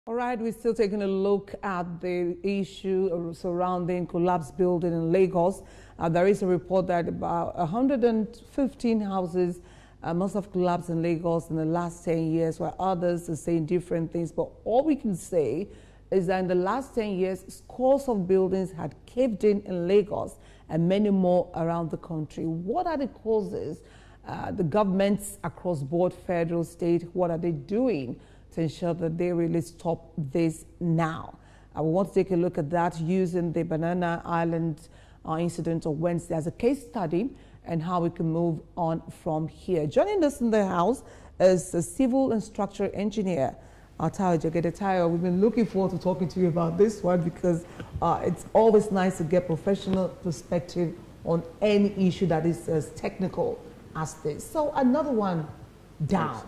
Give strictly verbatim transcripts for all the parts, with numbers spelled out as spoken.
All right, we're still taking a look at the issue surrounding collapsed building in Lagos. Uh, there is a report that about one hundred fifteen houses uh, must have collapsed in Lagos in the last ten years, while others are saying different things. But all we can say is that in the last ten years, scores of buildings had caved in in Lagos and many more around the country. What are the causes? Uh, the governments across board, federal, state, what are they doing to ensure that they really stop this now? I want to take a look at that using the Banana Island uh, incident of Wednesday as a case study and how we can move on from here. Joining us in the house is a civil and structural engineer, Tayo Jagede. Tayo, we've been looking forward to talking to you about this one because uh, it's always nice to get professional perspective on any issue that is as technical as this. So another one down.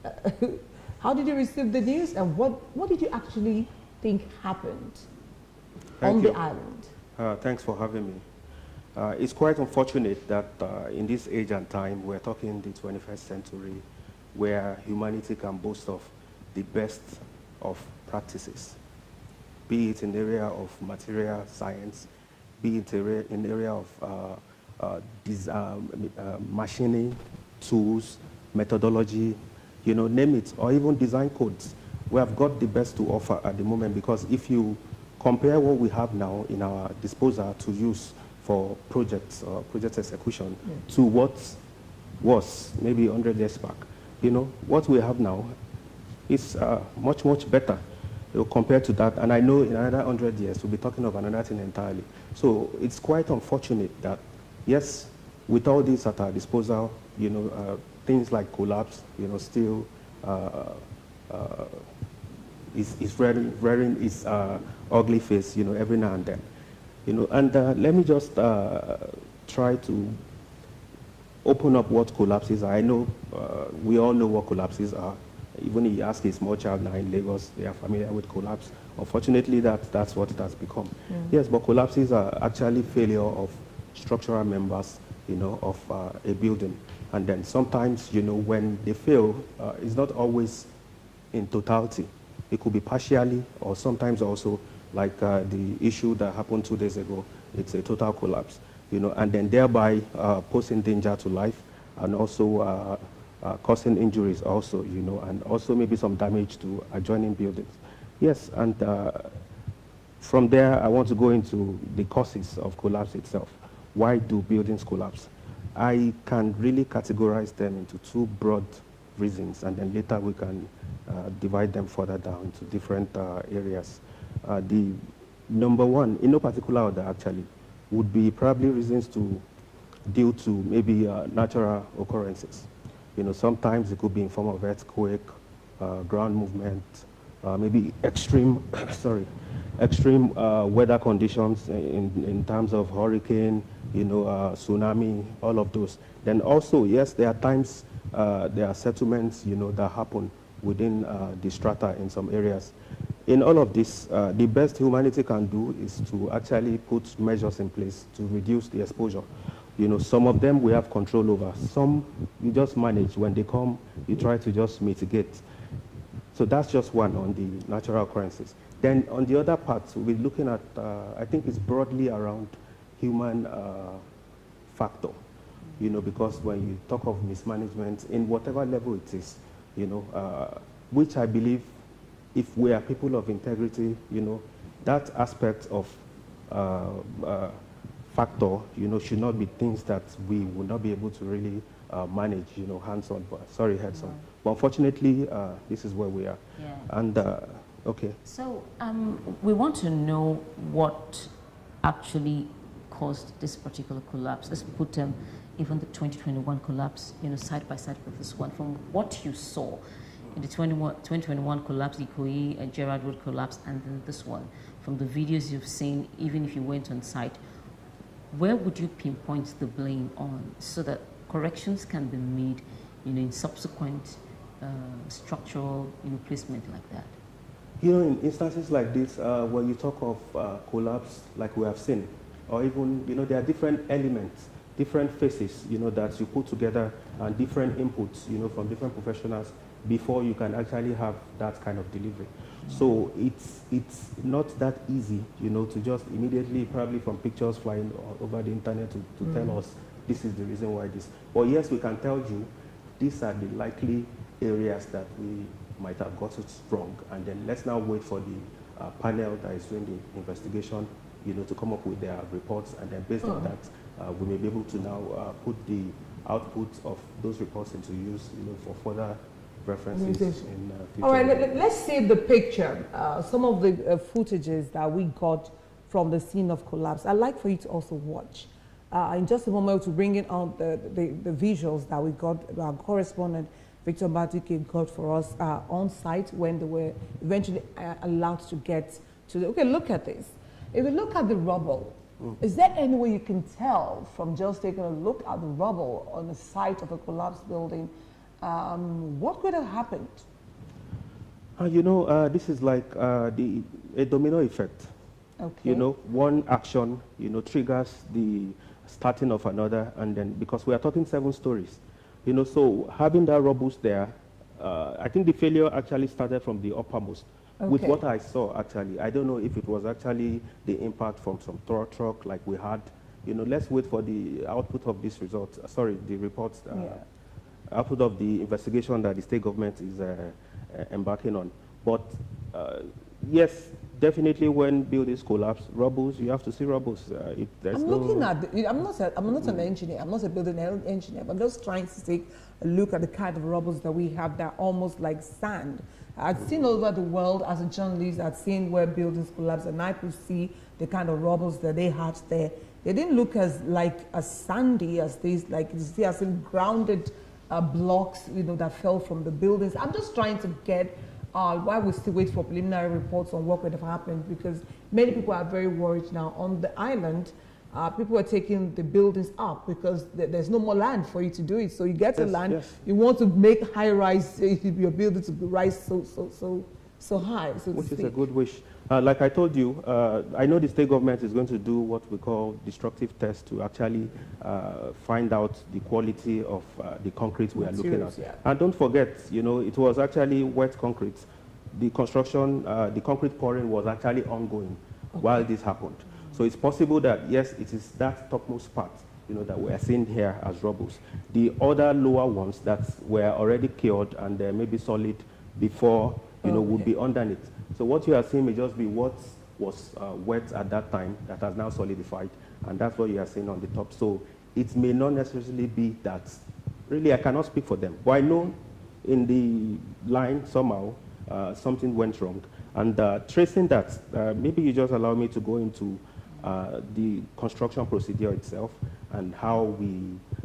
How did you receive the news, and what, what did you actually think happened Thank on you. the island? Uh, thanks for having me. Uh, it's quite unfortunate that uh, in this age and time, we're talking the twenty-first century, where humanity can boast of the best of practices, be it in the area of material science, be it in the area of uh, uh, this, um, uh, machining, tools, methodology, you know, name it, or even design codes. We have got the best to offer at the moment, because if you compare what we have now in our disposal to use for projects or project execution yeah. to what was maybe one hundred years back, you know, what we have now is uh, much, much better you know, compared to that. And I know in another one hundred years, we'll be talking of another thing entirely. So it's quite unfortunate that, yes, with all this at our disposal, you know, uh, things like collapse, you know, still uh, uh, is, is rearing, rearing its uh, ugly face, you know, every now and then. You know, and uh, let me just uh, try to open up what collapses are. I know uh, we all know what collapses are. Even if you ask a small child now in Lagos, they are familiar with collapse. Unfortunately, that, that's what it has become. Mm. Yes, but collapses are actually failure of structural members, you know, of uh, a building. And then sometimes, you know, when they fail, uh, it's not always in totality. It could be partially, or sometimes also, like uh, the issue that happened two days ago, it's a total collapse, you know, and then thereby uh, posing danger to life, and also uh, uh, causing injuries also, you know, and also maybe some damage to adjoining buildings. Yes, and uh, from there, I want to go into the causes of collapse itself. Why do buildings collapse? I can really categorize them into two broad reasons, and then later we can uh, divide them further down to different uh, areas. Uh, the number one, in no particular order actually, would be probably reasons to due to maybe uh, natural occurrences. You know, sometimes it could be in form of earthquake, uh, ground movement, uh, maybe extreme, sorry, extreme uh, weather conditions in, in terms of hurricane, you know, uh, tsunami, all of those. Then also, yes, there are times uh, there are settlements, you know, that happen within uh, the strata in some areas. In all of this, uh, the best humanity can do is to actually put measures in place to reduce the exposure. You know, some of them we have control over. Some you just manage. When they come, you try to just mitigate. So that's just one on the natural occurrences. Then on the other part, we're looking at, uh, I think it's broadly around human uh, factor. You know, because when you talk of mismanagement, in whatever level it is, you know, uh, which I believe, if we are people of integrity, you know, that aspect of uh, uh, factor, you know, should not be things that we will not be able to really uh, manage, you know, hands-on, sorry, heads-on. Right. But unfortunately, uh, this is where we are. Yeah. And, uh, okay. So um, we want to know what actually caused this particular collapse. Let's put um, even the twenty twenty-one collapse, you know, side by side with this one. From what you saw, in the twenty twenty-one collapse, the Ikoyi and Gerrard Road collapse, and then this one, from the videos you've seen, even if you went on site, where would you pinpoint the blame on so that corrections can be made, you know, in subsequent uh, structural, you know, placement like that? You know, in instances like this, uh, when you talk of uh, collapse, like we have seen, or even, you know, there are different elements, different faces, you know, that you put together, and different inputs, you know, from different professionals before you can actually have that kind of delivery. So it's, it's not that easy, you know, to just immediately, probably from pictures flying over the internet, to, to mm. tell us this is the reason why this. But yes, we can tell you these are the likely areas that we might have got it wrong. And then let's now wait for the uh, panel that is doing the investigation, you know, to come up with their reports. And then based oh. on that, uh, we may be able to now uh, put the output of those reports into use, you know, for further references in uh, future. All right, let, let's see the picture, uh, some of the uh, footages that we got from the scene of collapse. I'd like for you to also watch. Uh, in just a moment, to bring in on the, the, the visuals that we got, our correspondent Victor Mbadike got for us uh, on site when they were eventually uh, allowed to get to the, okay, look at this. If you look at the rubble, mm. is there any way you can tell from just taking a look at the rubble on the site of a collapsed building, um, what could have happened? Uh, you know, uh, this is like uh, the a domino effect. Okay. You know, one action, you know, triggers the starting of another, and then because we are talking seven stories, you know, so having that robust there, uh, I think the failure actually started from the uppermost. Okay. With what I saw, actually, I don't know if it was actually the impact from some throw truck like we had. You know, let's wait for the output of this result. Uh, sorry, the reports. Uh, yeah. Output of the investigation that the state government is uh, uh, embarking on. But uh, yes, definitely when buildings collapse, rubbles, you have to see rubbles. Uh, if there's I'm no looking at, the, I'm not, a, I'm not an engineer, I'm not a building engineer, but I'm just trying to take a look at the kind of rubbles that we have that are almost like sand. I've seen all over the world as a journalist, I've seen where buildings collapse, and I could see the kind of rubbles that they had there. They didn't look as like as sandy as these, like you see as in grounded uh, blocks, you know, that fell from the buildings. I'm just trying to get uh, why we still wait for preliminary reports on what could have happened, because many people are very worried now on the island. Uh, people are taking the buildings up because th there's no more land for you to do it. So you get yes, a land, yes. you want to make high rise, uh, your building to rise so so so so high. So Which is a good wish. Uh, like I told you, uh, I know the state government is going to do what we call destructive tests to actually uh, find out the quality of uh, the concrete we are looking at. Yeah. And don't forget, you know, it was actually wet concrete. The construction, uh, the concrete pouring was actually ongoing okay. while this happened. So it's possible that, yes, it is that topmost part, you know, that we are seeing here as rubbles. The other lower ones that were already cured and uh, maybe solid before, you know, okay. would be underneath. So what you are seeing may just be what was uh, wet at that time that has now solidified, and that's what you are seeing on the top. So it may not necessarily be that. Really, I cannot speak for them. But I know in the line somehow uh, something went wrong. And uh, tracing that, uh, maybe you just allow me to go into uh, the construction procedure itself and how we,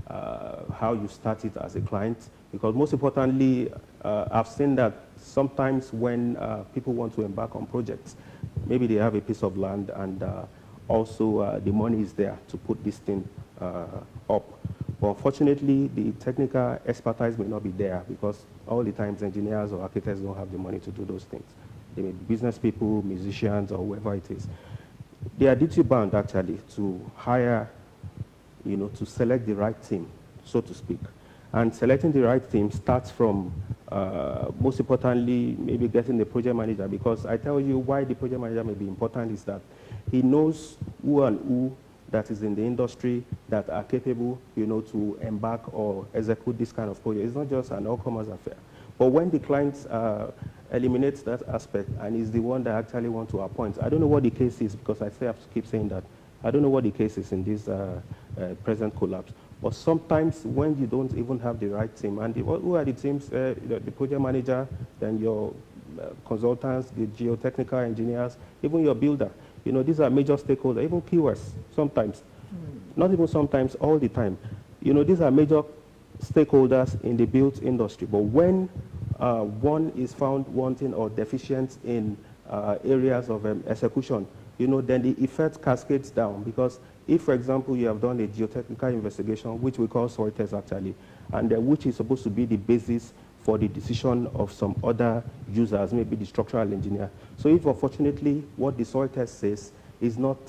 uh, how you start it as a client. Because most importantly, uh, I've seen that sometimes when uh, people want to embark on projects, maybe they have a piece of land and uh, also uh, the money is there to put this thing uh, up. But unfortunately, the technical expertise may not be there because all the times engineers or architects don't have the money to do those things. They may be business people, musicians, or whoever it is. They are duty bound actually to hire, you know, to select the right team, so to speak. And selecting the right team starts from, uh, most importantly, maybe getting the project manager, because I tell you why the project manager may be important is that he knows who and who that is in the industry that are capable, you know, to embark or execute this kind of project. It's not just an all-comers affair. But when the client uh, eliminates that aspect and is the one that actually want to appoint, I don't know what the case is, because I say, I have to keep saying that. I don't know what the case is in this uh, uh, present collapse. But sometimes when you don't even have the right team, and the, who are the teams, uh, the, the project manager, then your uh, consultants, the geotechnical engineers, even your builder, you know, these are major stakeholders, even Q S sometimes, mm. not even sometimes, all the time. You know, these are major stakeholders in the built industry. But when uh, one is found wanting or deficient in uh, areas of um, execution, you know, then the effect cascades down, because if, for example, you have done a geotechnical investigation, which we call soil test actually, and uh, which is supposed to be the basis for the decision of some other users, maybe the structural engineer. So if, unfortunately, what the soil test says is not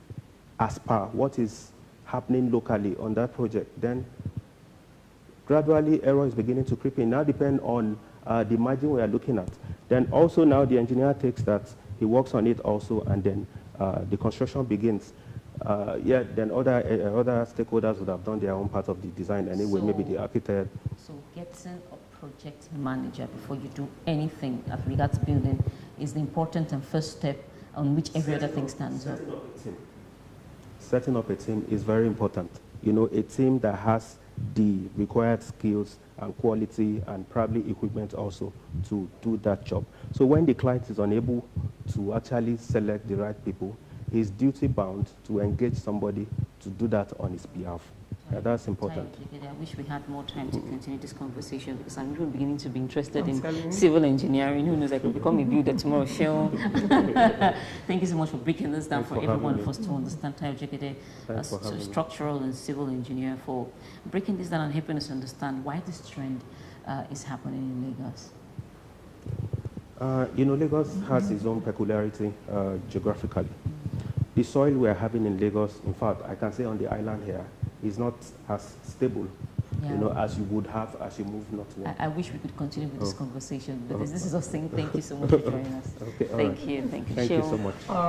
as per what is happening locally on that project, then gradually error is beginning to creep in. Now depend on uh, the margin we are looking at. Then also now the engineer takes that, he works on it also, and then uh, the construction begins. Uh, yeah, then other uh, other stakeholders would have done their own part of the design anyway, So, maybe the architect. So getting a project manager before you do anything as regards building is the important and first step on which every other thing stands up. Setting up a team. Setting up a team is very important. You know, a team that has the required skills and quality and probably equipment also to do that job. So when the client is unable to actually select the right people, he's duty bound to engage somebody to do that on his behalf. Yeah, that's important. I wish we had more time to continue this conversation because I'm really beginning to be interested I'm in civil engineering. Who knows, I could become a builder tomorrow. Show. Thank you so much for breaking this down. Thanks for, for every one of us to understand. Tayo Jegede, a st structural and civil engineer, for breaking this down and helping us understand why this trend uh, is happening in Lagos. Uh, you know, Lagos has its own peculiarity uh, geographically. The soil we are having in Lagos, in fact, I can say on the island here, is not as stable, yeah. you know, as you would have as you move northward. I, I wish we could continue with oh. this conversation, but oh. this is us saying thank you so much for joining us. Okay, thank right. you, thank you. Thank Sheol. you so much.